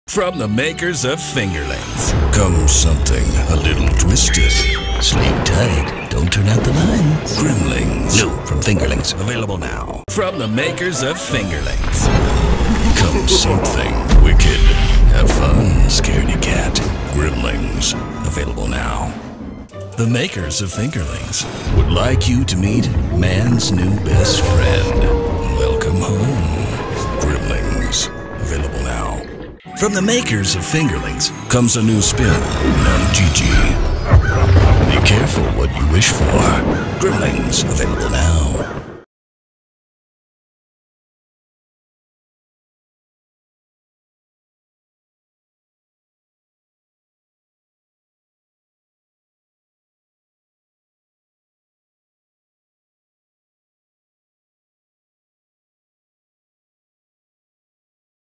From the makers of Fingerlings comes something a little twisted. Sleep tight, don't turn out the lights. Grimlings. New from Fingerlings. Available now. From the makers of Fingerlings comes something wicked. Have fun, Scaredy Cat. Grimlings. Available now. The makers of Fingerlings would like you to meet man's new best friend. Welcome home, Grimlings. Available now. From the makers of Fingerlings comes a new spin.Gigi. Be careful what you wish for. Grimlings. Available now.